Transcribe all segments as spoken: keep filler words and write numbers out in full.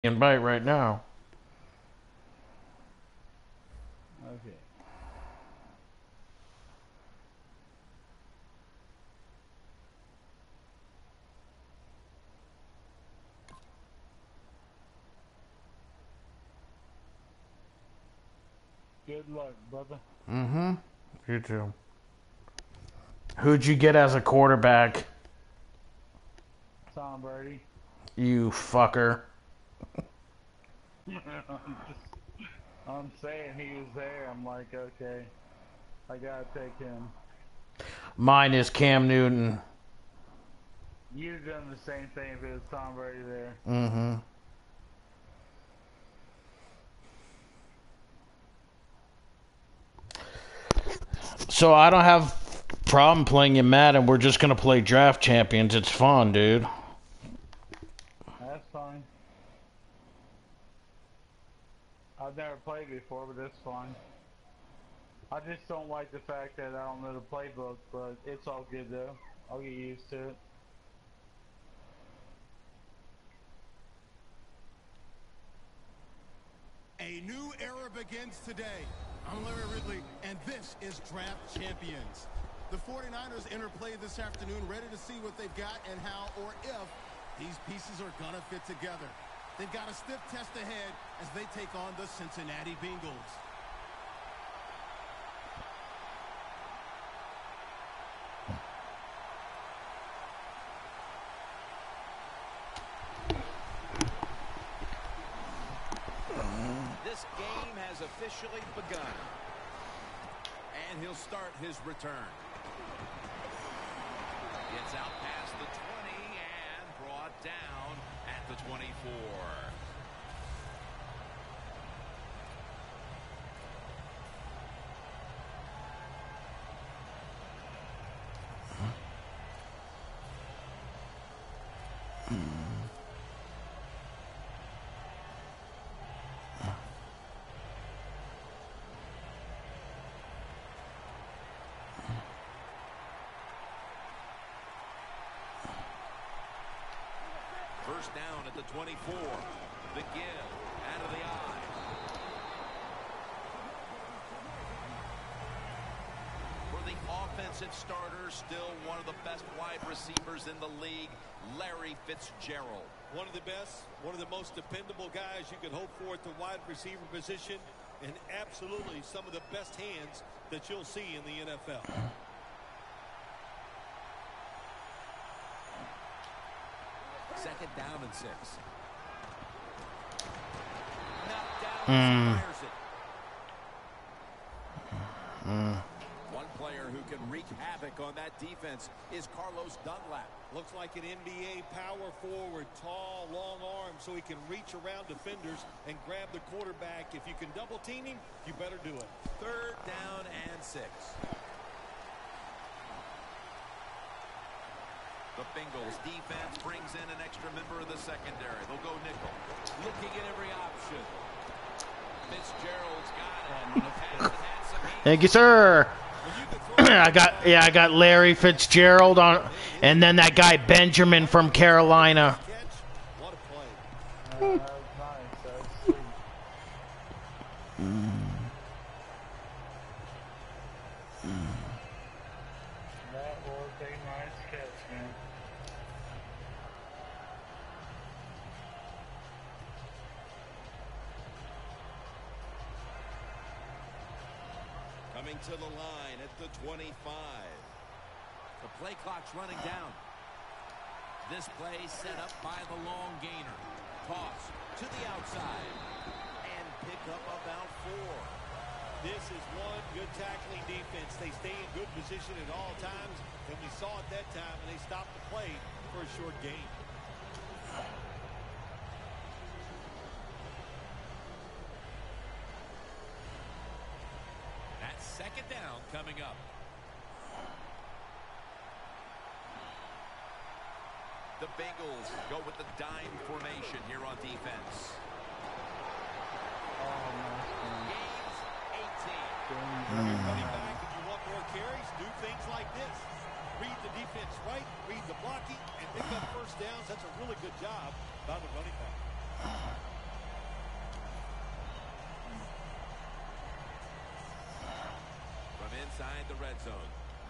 and bite right now. Okay. Good luck, brother. Mm-hmm. You too. Who'd you get as a quarterback? Tom Brady. You fucker. I'm, just, I'm saying he was there. I'm like, okay, I gotta take him. Mine is Cam Newton. You'd done the same thing if it was Tom Brady there. Mm-hmm. So I don't have problem playing you Madden. We're just gonna play Draft Champions. It's fun, dude. That's fine. I've never played before, but that's fine. I just don't like the fact that I don't know the playbook, but it's all good though. I'll get used to it. A new era begins today. I'm Larry Ridley, and this is Draft Champions. The forty-niners interplay this afternoon, ready to see what they've got and how or if these pieces are going to fit together. They've got a stiff test ahead as they take on the Cincinnati Bengals. This game has officially begun. And he'll start his return. Gets out past the twenty and brought down at the twenty-four. First down at the twenty-four. The give out of the eye. For the offensive starter, still one of the best wide receivers in the league, Larry Fitzgerald. One of the best, one of the most dependable guys you could hope for at the wide receiver position, and absolutely some of the best hands that you'll see in the N F L. Second down and six. Knocked down Mm. as he fires it. Mm. One player who can wreak havoc on that defense is Carlos Dunlap. Looks like an N B A power forward, tall, long arms, so he can reach around defenders and grab the quarterback. If you can double team him, you better do it. Third down and six. The Bengals defense brings in an extra member of the secondary. They'll go nickel. Looking at every option. Fitzgerald's got it. The pass had some hands. Thank you, sir. I got yeah, I got Larry Fitzgerald on, and then that guy Benjamin from Carolina. What a play. Uh, that was nice. That was sweet. That was a nice catch, man. Coming to the line at the twenty-five. The play clock's running down. This play set up by the long gainer. Toss to the outside. And pick up about four. This is one good tackling defense. They stay in good position at all times, and we saw it that time, and they stopped the play for a short gain. That's second down coming up. The Bengals go with the dime formation here on defense. Oh, nice, man. Gains eighteen. Running back, if you want more carries, do things like this. Read the defense right, read the blocking, and pick up first downs. That's a really good job by the running back. inside the red zone.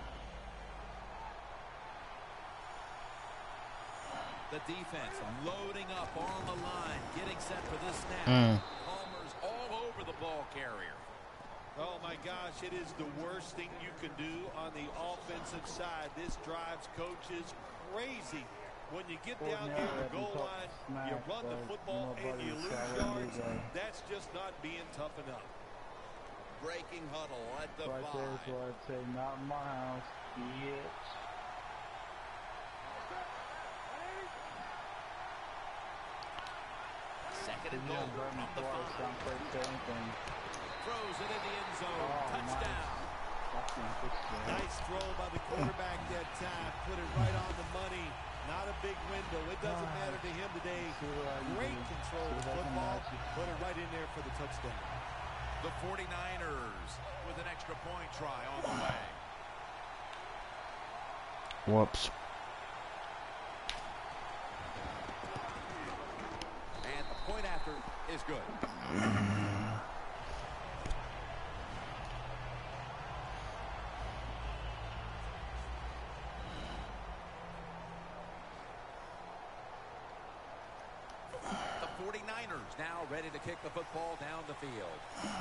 The defense loading up on the line, getting set for this snap. Mm. Palmer's all over the ball carrier. Oh, my gosh, it is the worst thing you can do on the offensive side. This drives coaches crazy. When you get down here to the goal line, you run the football and you lose yards. That's just not being tough enough. Breaking huddle at the Right five. there's what I'd say, not in my house, bitch. Second and Yeah, goal burn from the the forest, five. don't break anything. Throws it in the end zone. Oh, Touchdown. Nice throw by the quarterback that time. Put it right on the money. Not a big window. It doesn't matter to him today. Great control of the football. Put it right in there for the touchdown. The forty-niners with an extra point try on the way. Whoops. And the point after is good. The forty-niners now ready to kick the football down the field.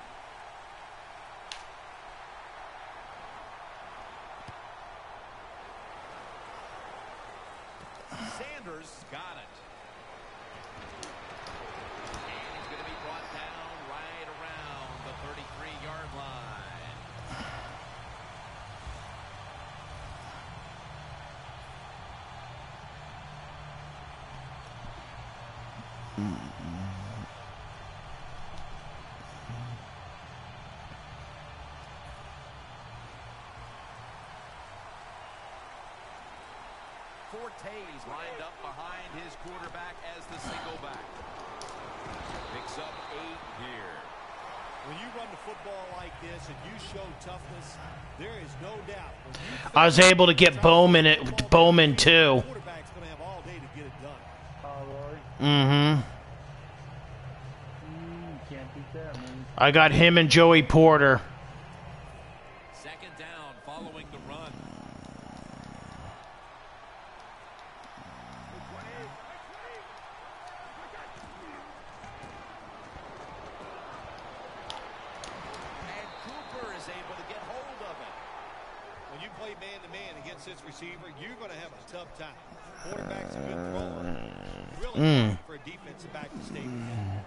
Sanders got it. And he's going to be brought down right around the thirty-three yard line. Forte's lined up behind his quarterback as the single back. Picks up eight here. When you run the football like this and you show toughness, there is no doubt. When you I was able to get Bowman it Bowman too. the quarterback's going to have all day to get it done. Oh, Lord. Mm-hmm. Mm, can't beat that, man. I got him and Joey Porter. Second down following the run. And Cooper is able to get hold of it. When you play man-to-man against this receiver, you're going to have a tough time. Quarterback's a good thrower. Really Mm. tough for a defensive back to stay with him.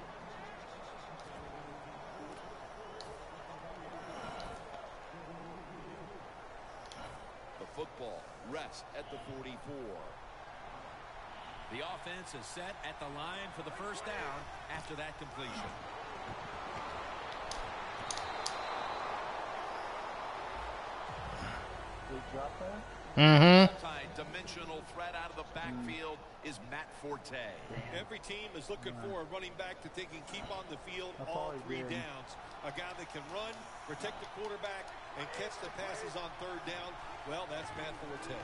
The football rests at the forty-four. The offense is set at the line for the first down after that completion. Big drop there? Mm-hmm. Multi-dimensional threat out of the backfield is Matt Forte. Every team is looking for a running back that they can keep on the field That's all all he three did. downs. A guy that can run, protect the quarterback, and catch the passes on third down. Well, that's Matt Forte.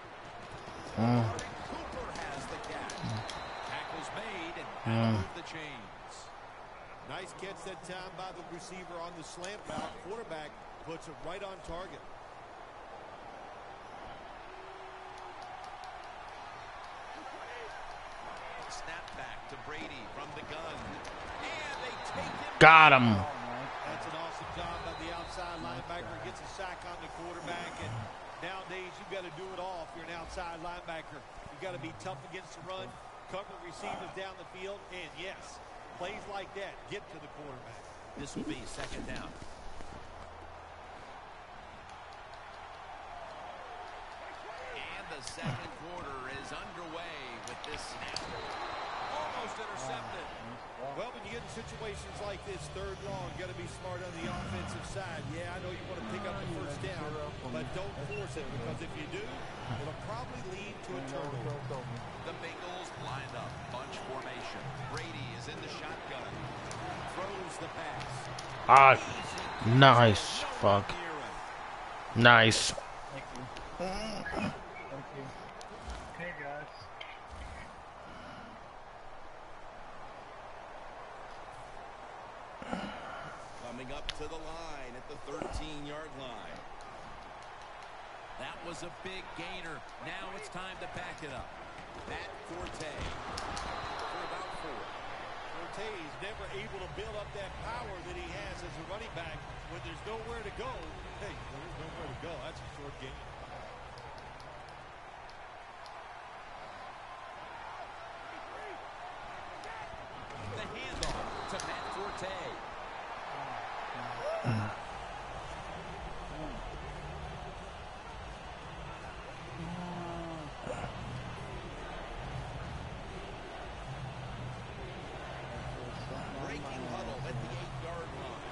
Cooper has the catch. Tackles made and out of the chains. Nice catch that time by the receiver on the slant route. Quarterback puts it right on target. Snap back to Brady from the gun. And they take him. Got him. That's an awesome job by the outside linebacker. Gets a sack on the quarterback. And nowadays, you've got to do it all if you're an outside linebacker. You've got to be tough against the run, cover receivers down the field, and yes, plays like that get to the quarterback. This will be second down. And the second quarter is underway with this snap. Almost intercepted. Well, when you get in situations like this, third long, got to be smart on the offensive side. Yeah, I know you want to pick up the first down, but don't force it, because if you do, it'll probably lead to a turnover. The Bengals lined up. Bunch formation. Brady is in the shotgun. Throws the pass. Ah, nice. Fuck. Nice. Thank you. Thank you. Hey, guys. Coming up to the line at the thirteen yard line. That was a big gainer. Now it's time to back it up. Matt Forte for about four. Forte is never able to build up that power that he has as a running back. When there's nowhere to go, hey, there's nowhere to go. That's a short game. The handoff to Matt Forte. Breaking huddle at the eight-yard line.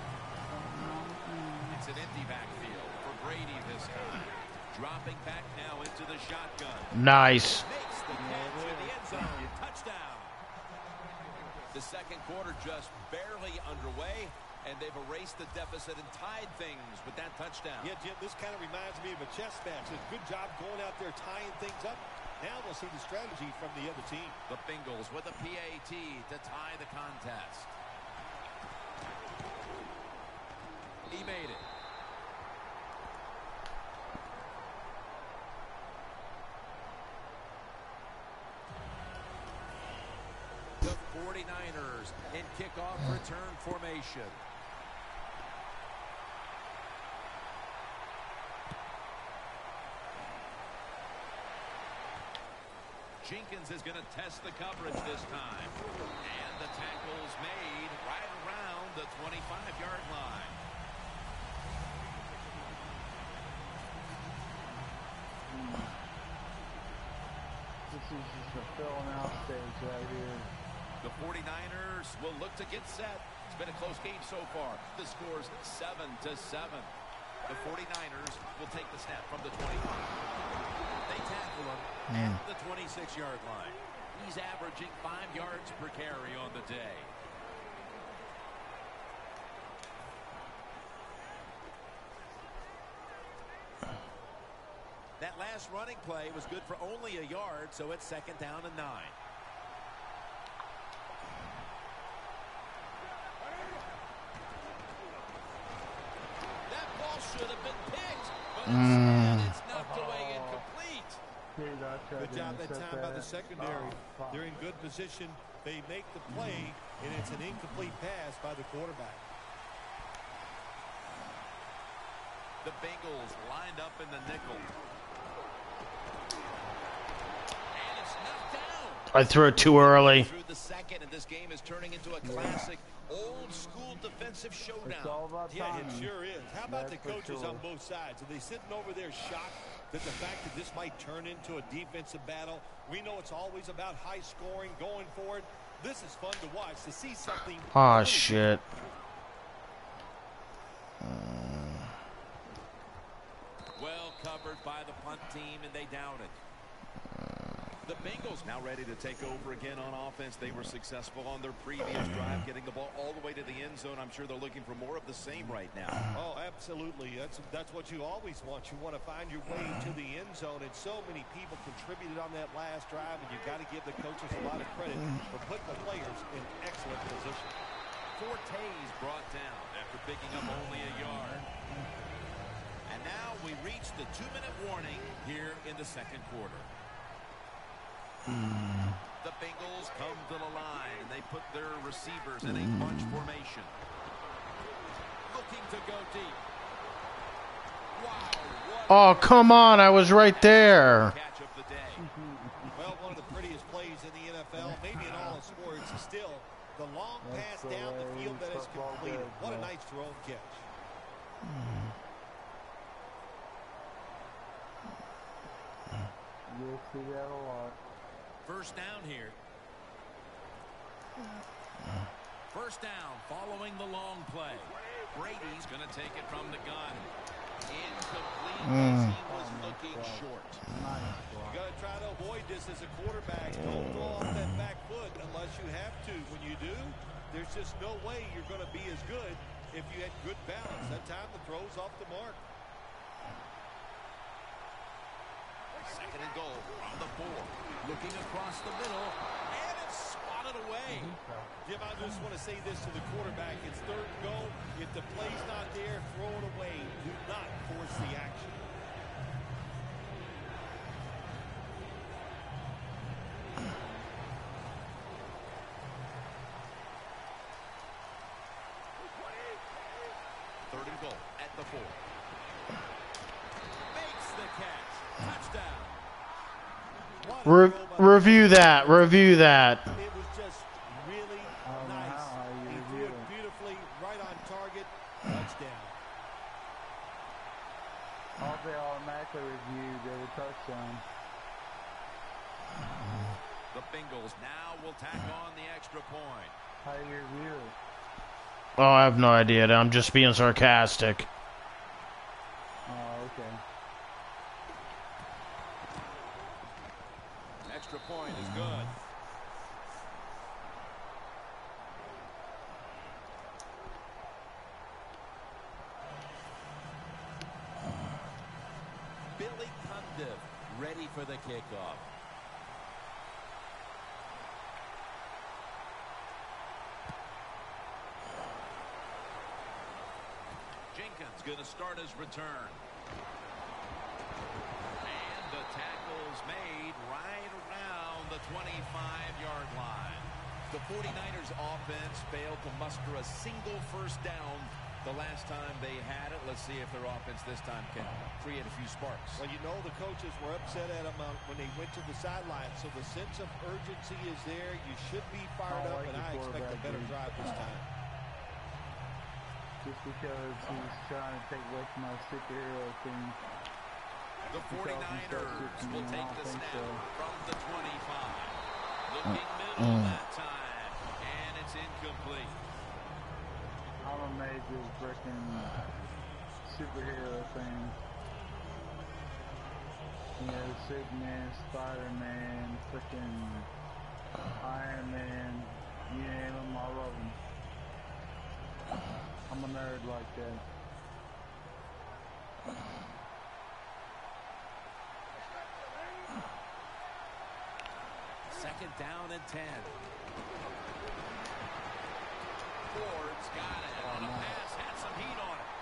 It's an empty backfield for Brady this time. Dropping back now into the shotgun. Nice. Makes the catch in the end zone. Touchdown. The second quarter just barely underway, and they've erased the deficit and tied things with that touchdown. Yeah, Jim, this kind of reminds me of a chess match. A good job going out there tying things up. Now we'll see the strategy from the other team. The Bengals with a P A T to tie the contest. He made it. The forty-niners in kickoff return formation. Jenkins is going to test the coverage this time. And the tackle's made right around the twenty-five-yard line. This is just a filling out stage right here. The forty-niners will look to get set. It's been a close game so far. The score's seven to seven. The forty-niners will take the snap from the twenty-five. They tackle him Mm. at the twenty-six-yard line. He's averaging five yards per carry on the day. That last running play was good for only a yard, so it's second down and nine. That ball should have been picked, but instead Mm. it's knocked away incomplete. Dude, I tried Good to job that intercept time by the that. secondary. Oh, fuck. They're in good position. They make the play, and it's an incomplete pass by the quarterback. The Bengals lined up in the nickel. And it's knocked down. I threw it too early. Through the second, and this game is turning into a classic old-school defensive It's showdown. all about Yeah, timing. it sure is. How about That's the for coaches sure. on both sides? Are they sitting over there shocked that the fact that this might turn into a defensive battle? We know it's always about high scoring, going forward. This is fun to watch, to see something. Oh, shit. Well covered by the punt team, and they down it. The Bengals now ready to take over again on offense. They were successful on their previous drive, getting the ball all the way to the end zone. I'm sure they're looking for more of the same right now. Oh, absolutely. That's that's what you always want. You want to find your way to the end zone, and so many people contributed on that last drive, and you got to give the coaches a lot of credit for putting the players in excellent position. Forte's brought down after picking up only a yard. And now we reach the two-minute warning here in the second quarter. The Bengals come to the line, and they put their receivers in a bunch formation. Looking to go deep. Wow, what Oh, come on. I was right there. a catch of the day. Well, one of the prettiest plays in the N F L, maybe in all of sports, is still the long pass That's the down the way field that is football completed. goes, What a man. nice thrown catch. You'll see that a lot. First down here. First down following the long play. Brady's going to take it from the gun. Incomplete. Mm. He was looking short. Nice You block. got to try to avoid this as a quarterback. Don't throw off that back foot unless you have to. When you do, there's just no way you're going to be as good if you had good balance. That time the throw's off the mark. Second and goal from the four. Looking across the middle, and it's swatted away. Jim, I just want to say this to the quarterback. It's third and goal. If the play's not there, throw it away. Do not force the action. third and goal at the four. Makes the catch. Touchdown. Re review that. Review that. It was just really nice. He threw it beautifully, right on target. Touchdown. All they automatically reviewed every touchdown. The Bengals now will tack on the extra point. How do you review it? Oh, I have no idea. I'm just being sarcastic. Oh, okay. Extra point is good. Billy Cundiff ready for the kickoff. Jenkins going to start his return. And the tackle's made right around the twenty-five yard line. The forty-niners offense failed to muster a single first down the last time they had it. Let's see if their offense this time can create a few sparks. Well, you know the coaches were upset at them uh, when they went to the sideline, so the sense of urgency is there. You should be fired up, and I expect a better drive this time. Just because he's trying to take away from my superhero thing. The forty-niners will take the snap from the twenty-five. Looking middle that time, and it's incomplete. I'm amazed at this freaking superhero thing. You know, Superman, Spider-Man, freaking Iron Man, you name them, I love them. I'm a nerd like that. Second down and ten. Ford's got it on a pass, had some heat on it.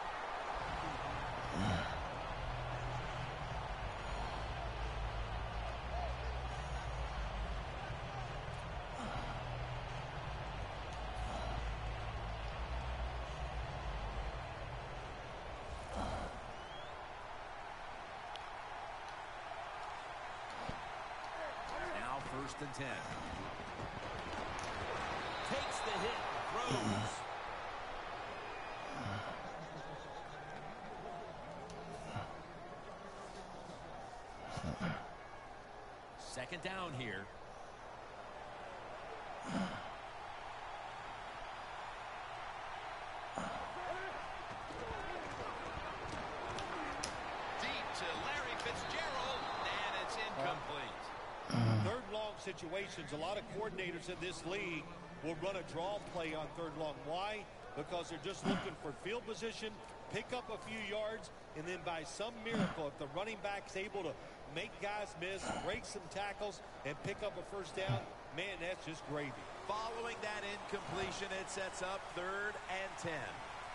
Now first and ten. Takes the hit, throws. Second down here. Deep to Larry Fitzgerald, and it's incomplete. Third long situations, a lot of coordinators in this league will run a draw play on third long. Why? Because they're just looking for field position, pick up a few yards, and then by some miracle, if the running back's able to make guys miss, break some tackles, and pick up a first down, man, that's just gravy. Following that incompletion, it sets up third and ten.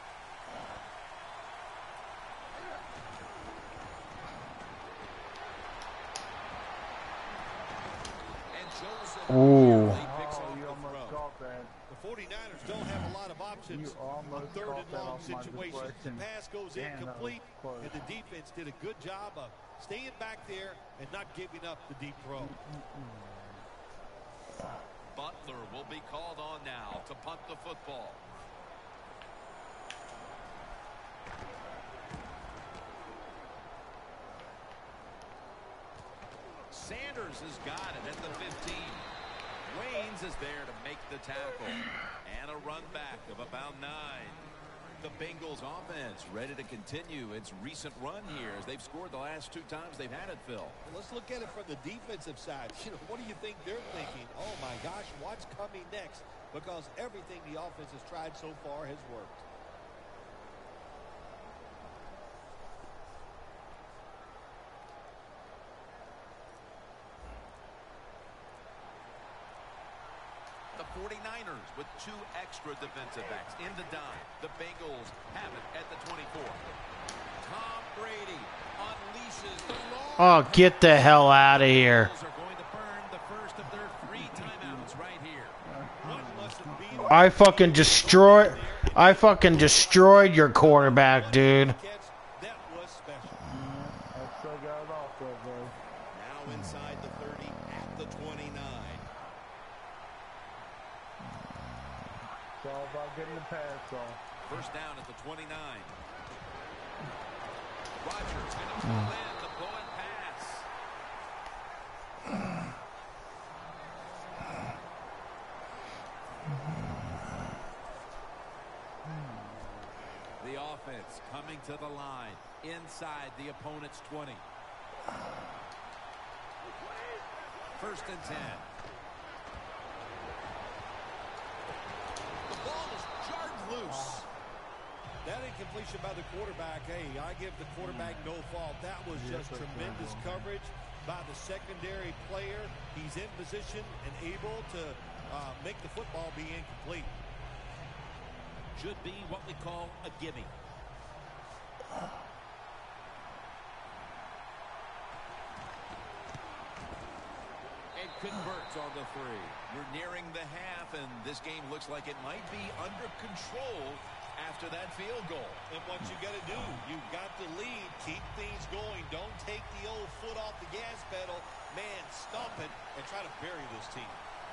And Joseph Ooh. nearly picks Oh, off you the almost throw. caught that. The forty-niners don't have a lot of options You on almost third caught and that long off my situations. The deflection. pass goes Damn, that was incomplete, close. and the defense did a good job of staying back there and not giving up the deep throw. Butler will be called on now to punt the football. Sanders has got it at the fifteen. Waynes is there to make the tackle. And a run back of about nine. The Bengals offense ready to continue its recent run here as they've scored the last two times they've had it, Phil. Well, let's look at it from the defensive side. You know, what do you think they're thinking? Oh, my gosh, what's coming next? Because everything the offense has tried so far has worked. The forty-niners with two extra defensive backs in the dime. The Bengals have it at the twenty-four. Tom Brady unleashes the long. Oh, get the hell out of here. Bengals are going to burn the first of their three timeouts right here. One mustn't be I fucking destroy. I fucking destroyed your quarterback, dude. That was special. I still got it off though, bro. Now inside the thirty at the twenty-nine. It's all about getting the pass off. First down at the twenty-nine. Rodgers going to pull in the pull and pass. The offense coming to the line inside the opponent's twenty. First and ten. The ball is jarred loose. That incompletion by the quarterback, hey, I give the quarterback no fault. That was just tremendous coverage by the secondary player. He's in position and able to uh, make the football be incomplete. Should be what we call a gimme. And converts on the three. We're nearing the half, and this game looks like it might be under control after that field goal. And what you got to do, you've got to lead, keep things going. Don't take the old foot off the gas pedal. Man, stomp it and try to bury this team.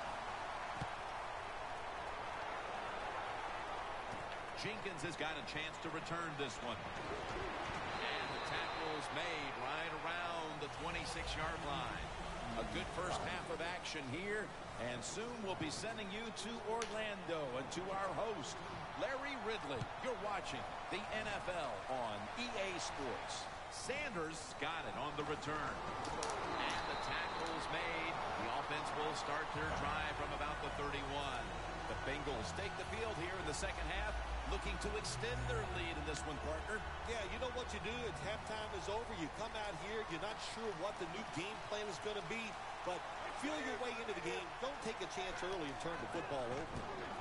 Jenkins has got a chance to return this one. And the tackle is made right around the twenty-six yard line. A good first half of action here, and soon we'll be sending you to Orlando and to our host, Larry Ridley. You're watching the N F L on E A Sports. Sanders got it on the return. And the tackle's made. The offense will start their drive from about the thirty-one. The Bengals take the field here in the second half, looking to extend their lead in this one, partner. Yeah, you know what you do? It's halftime is over. You come out here. You're not sure what the new game plan is going to be, but feel your way into the game. Don't take a chance early and turn the football over.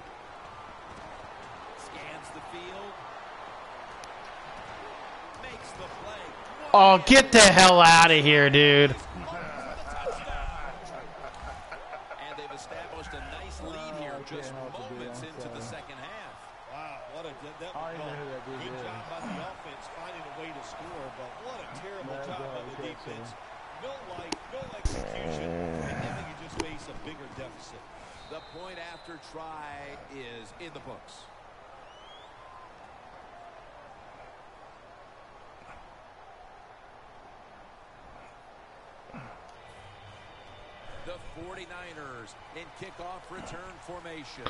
Scans the field. Makes the play. Oh, get the hell out of here, dude. And they've established a nice lead here just moments into the second half. Wow, what a that I was know who that dude good is. job by the offense finding a way to score, but what a terrible Bad job by job, the good defense. job. No light, no execution, and then you just face a bigger deficit. The point after try is in the books. The forty-niners in kickoff return formation.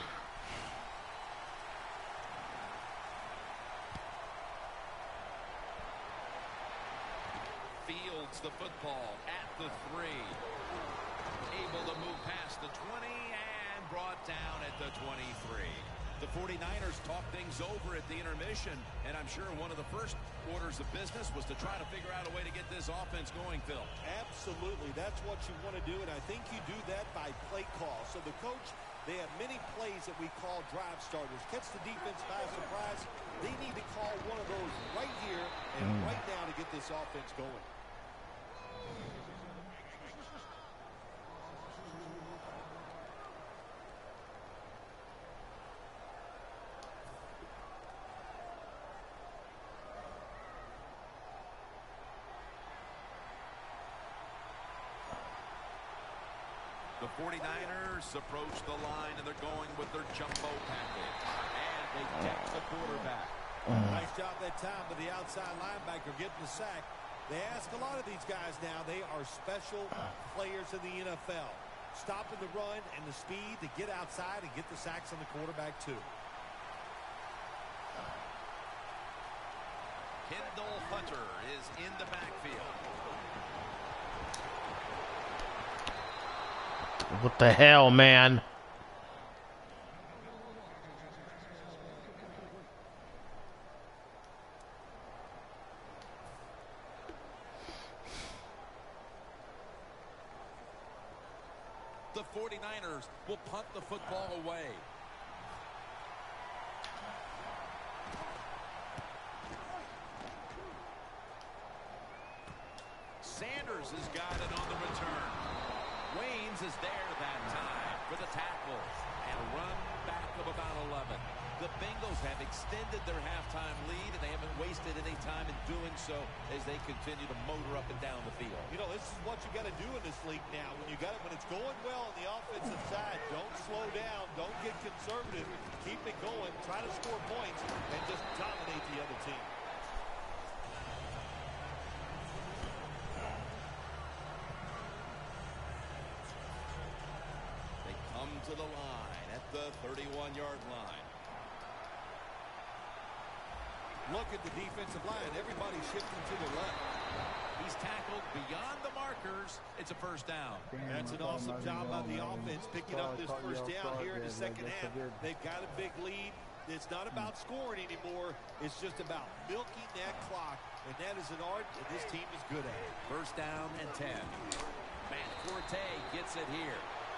Fields the football at the three. Able to move past the twenty and brought down at the twenty-three. The forty-niners talk things over at the intermission, and I'm sure one of the first orders of business was to try to figure out a way to get this offense going, Phil. Absolutely. That's what you want to do, and I think you do that by play call. So the coach, they have many plays that we call drive starters. Catch the defense by surprise. They need to call one of those right here and right now to get this offense going. The forty-niners approach the line, and they're going with their jumbo package. And they deck the quarterback. Nice job that time with the outside linebacker getting the sack. They ask a lot of these guys now. They are special players in the N F L. Stopping the run and the speed to get outside and get the sacks on the quarterback too. Kendall Hunter is in the backfield. What the hell, man? The forty-niners will punt the football away. Sanders has got it on the return. Waynes is there that time for the tackle and a run back of about eleven. The Bengals have extended their halftime lead, and they haven't wasted any time in doing so as they continue to motor up and down the field. You know, this is what you got to do in this league now. When you got it, when it's going well on the offensive side, don't slow down, don't get conservative, keep it going, try to score points, and just dominate the other team. They come to the line at the thirty-one yard line. Look at the defensive line. Everybody's shifting to the left. He's tackled beyond the markers. It's a first down. That's an awesome job by the offense picking up this first down here in the second half. They've got a big lead. It's not about scoring anymore. It's just about milking that clock, and that is an art that this team is good at. First down and ten. Matt Forte gets it here.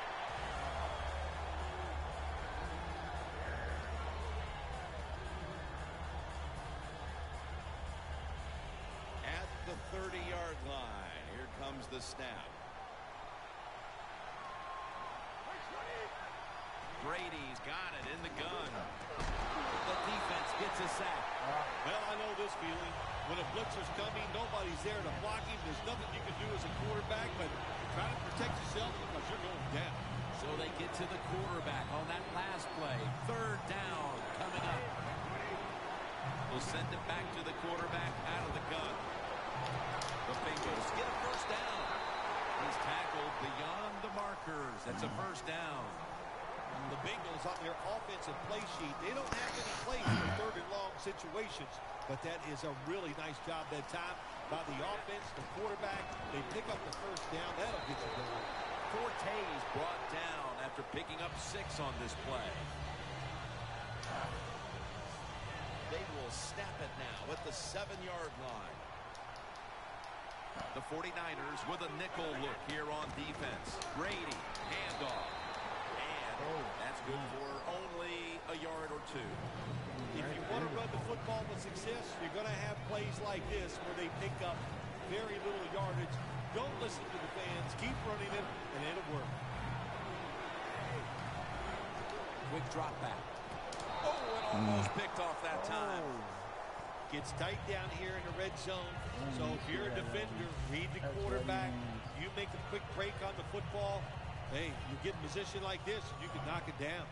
The thirty yard line. Here comes the snap. Brady's got it in the gun. The defense gets a sack. Well, I know this feeling. When a blitzer's coming, nobody's there to block him. There's nothing you can do as a quarterback, but try to protect yourself because you're going down. So they get to the quarterback on that last play. Third down coming up. We'll send it back to the quarterback out of the gun. The Bengals get a first down. He's tackled beyond the markers. That's a first down. The Bengals on their offensive play sheet, they don't have any plays for third and long situations, but that is a really nice job that time by the offense, the quarterback. They pick up the first down. That'll get you going. Forte's brought down after picking up six on this play. They will snap it now at the seven yard line. The forty-niners with a nickel look here on defense. Brady, handoff. And that's good for only a yard or two. If you want to run the football with success, you're going to have plays like this where they pick up very little yardage. Don't listen to the fans. Keep running it, and it'll work. Quick drop back. Oh, and almost mm. picked off that time. Gets tight down here in the red zone. So if you're a defender, read the quarterback. You make a quick break on the football. Hey, you get in a position like this, you can knock it down.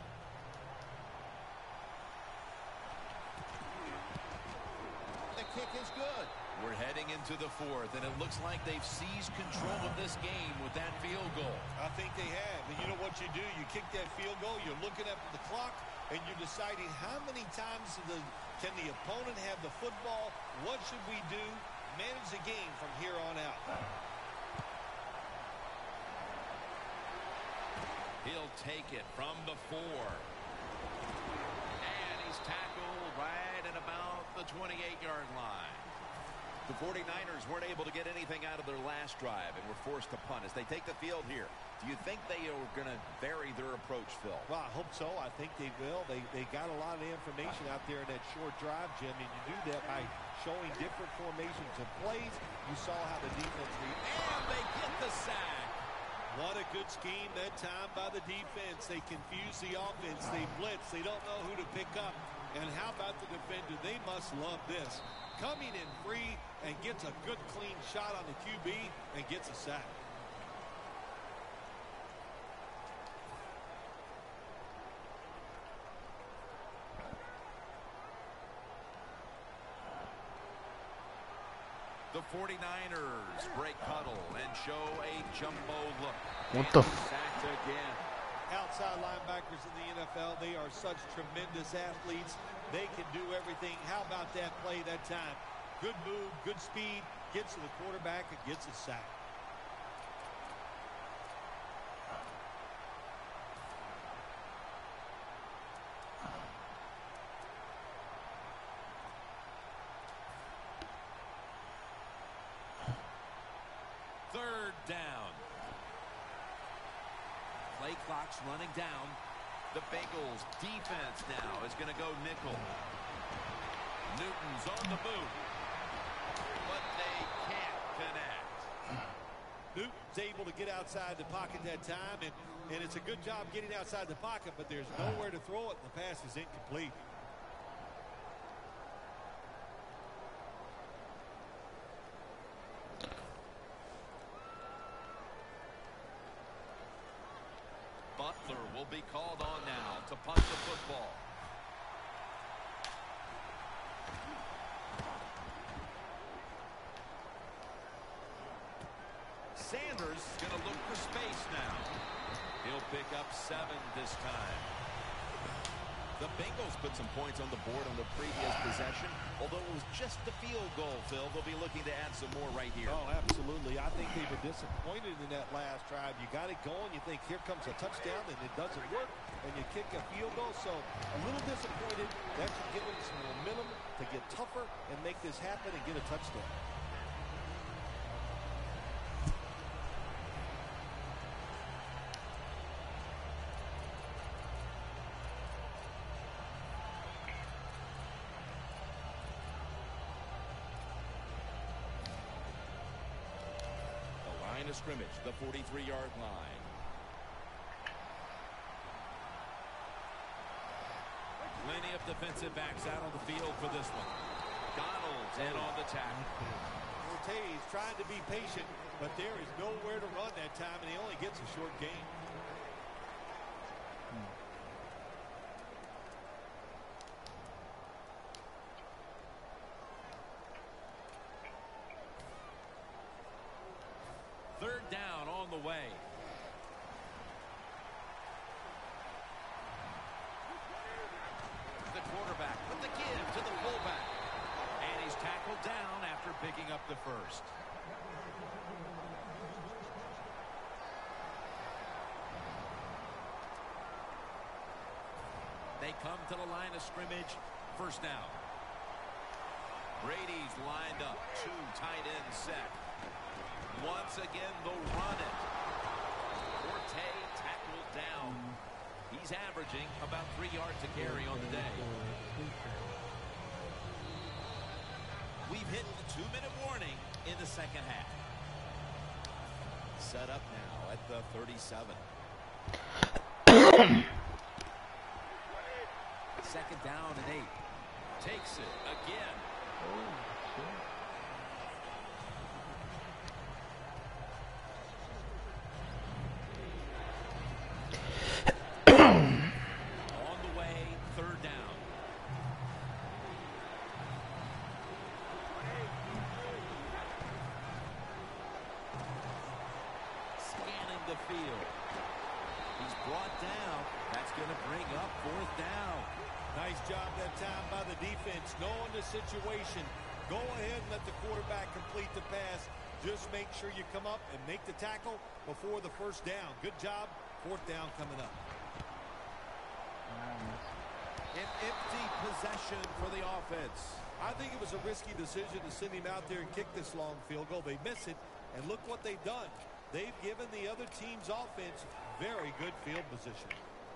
The kick is good. We're heading into the fourth, and it looks like they've seized control of this game with that field goal. I think they have. And you know what you do? You kick that field goal, you're looking at the clock, and you're deciding how many times the, can the opponent have the football? What should we do? Manage the game from here on out. He'll take it from the four. And he's tackled right at about the twenty-eight yard line. The forty-niners weren't able to get anything out of their last drive and were forced to punt as they take the field here. Do you think they are going to vary their approach, Phil? Well, I hope so. I think they will. They, they got a lot of information out there in that short drive, Jim, and you do that by showing different formations and plays. You saw how the defense read. And they get the sack. What a good scheme that time by the defense. They confuse the offense. They blitz. They don't know who to pick up. And how about the defender? They must love this. Coming in free and gets a good clean shot on the Q B and gets a sack. The forty-niners break huddle and show a jumbo look. What the f- sacked again. Outside linebackers in the N F L, they are such tremendous athletes. They can do everything. How about that play that time? Good move, good speed, gets to the quarterback and gets a sack. Third down. Play clock's running down. The Bengals defense now is going to go nickel. Newton's on the move. But they can't connect. Newton's able to get outside the pocket that time, and, and it's a good job getting outside the pocket, but there's nowhere to throw it, and the pass is incomplete. be called on now to punt the football. Sanders is going to look for space now. He'll pick up seven this time. The Bengals put some points on the board on the previous possession. Although it was just the field goal, Phil, they'll be looking to add some more right here. Oh, absolutely. I think they were disappointed in that last drive. You got it going. You think here comes a touchdown, and it doesn't work, and you kick a field goal. So a little disappointed. That should give them some momentum to get tougher and make this happen and get a touchdown. Of scrimmage, the forty-three yard line. Plenty of defensive backs out on the field for this one. Donald's in on the tackle. Ortiz trying to be patient, but there is nowhere to run that time, and he only gets a short gain. Third down on the way. The quarterback with the give to the fullback. And he's tackled down after picking up the first. They come to the line of scrimmage. First down. Brady's lined up. Two tight ends set. Once again, they'll run it. Forte tackled down. He's averaging about three yards a carry on the day. We've hit the two-minute warning in the second half. Set up now at the thirty-seven. Second down and eight. Takes it again. Oh, shit. Field. He's brought down. That's going to bring up fourth down. Nice job that time by the defense. Knowing the situation, go ahead and let the quarterback complete the pass. Just make sure you come up and make the tackle before the first down. Good job. Fourth down coming up. An empty possession for the offense. I think it was a risky decision to send him out there and kick this long field goal. They miss it, and look what they've done. They've given the other team's offense very good field position.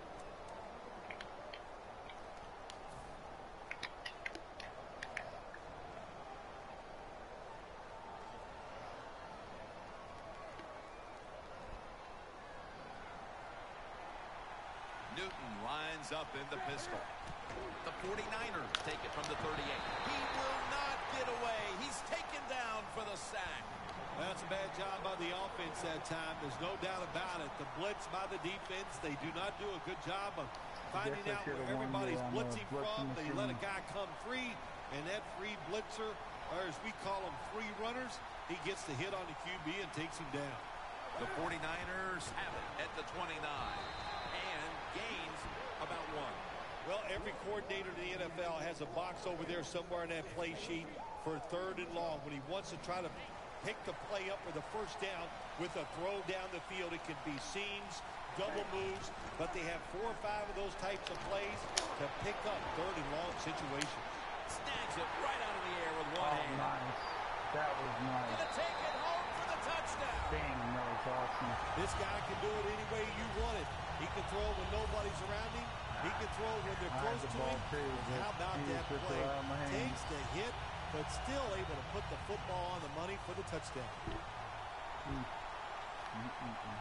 Newton lines up in the pistol. The forty-niners take it from the thirty-eight. He will not get away. He's taken down for the sack. That's a bad job by the offense that time. There's no doubt about it. The blitz by the defense, they do not do a good job of finding out where everybody's blitzing from. They let a guy come free, and that free blitzer, or as we call them, free runners, he gets the hit on the Q B and takes him down. The forty-niners have it at the twenty-nine and gains about one. Well, every coordinator in the N F L has a box over there somewhere in that play sheet for third and long when he wants to try to pick the play up for the first down with a throw down the field. It can be seams, double moves, but they have four or five of those types of plays to pick up third and long situations. Snags it right out of the air with one oh, hand. Nice. That was nice. Gonna take it home for the touchdown. Dang, that was awesome. This guy can do it any way you want it. He can throw when nobody's around him. He can throw when they're close to him. And how about that play? Takes the hit, but still able to put the football on the money for the touchdown. Mm. Mm-mm-mm.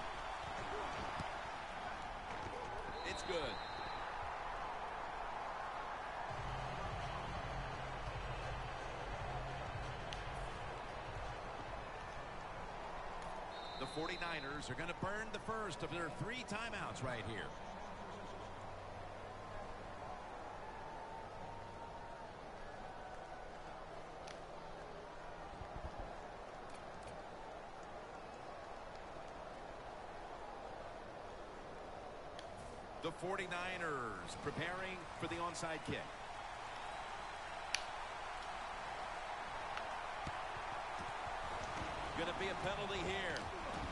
It's good. The forty-niners are going to burn the first of their three timeouts right here. The forty-niners preparing for the onside kick. Going to be a penalty here.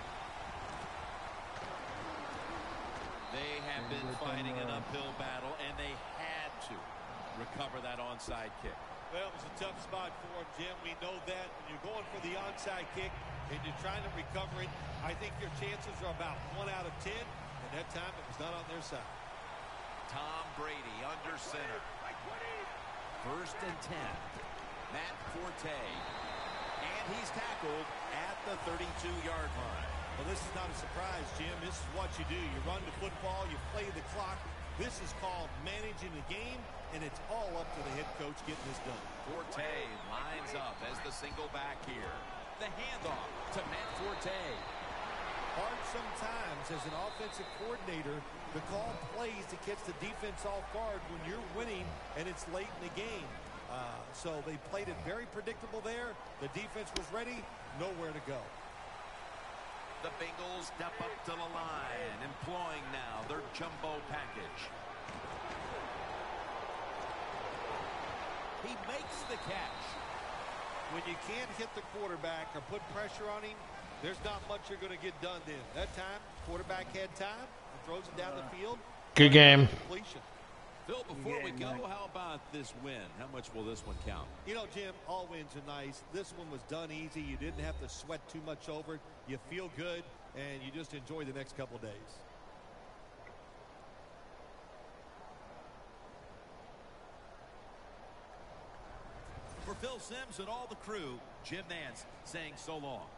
They have been fighting an uphill battle, and they had to recover that onside kick. Well, it was a tough spot for him, Jim. We know that when you're going for the onside kick and you're trying to recover it, I think your chances are about one out of ten, and that time it was not on their side. Tom Brady under center. First and ten. Matt Forte. And he's tackled at the thirty-two yard line. Well, this is not a surprise, Jim. This is what you do. You run the football, you play the clock. This is called managing the game, and it's all up to the head coach getting this done. Forte lines up as the single back here. The handoff to Matt Forte. Hard sometimes as an offensive coordinator to call plays to catch the defense off guard when you're winning and it's late in the game. Uh, so they played it very predictable there. The defense was ready, nowhere to go. The Bengals step up to the line, employing now their jumbo package. He makes the catch. When you can't hit the quarterback or put pressure on him, there's not much you're going to get done then. That time, quarterback had time and throws it down the field. Good game. Completion. Phil, before we go, how about this win? How much will this one count? You know, Jim, all wins are nice. This one was done easy. You didn't have to sweat too much over it. You feel good, and you just enjoy the next couple days. For Phil Simms and all the crew, Jim Nantz saying so long.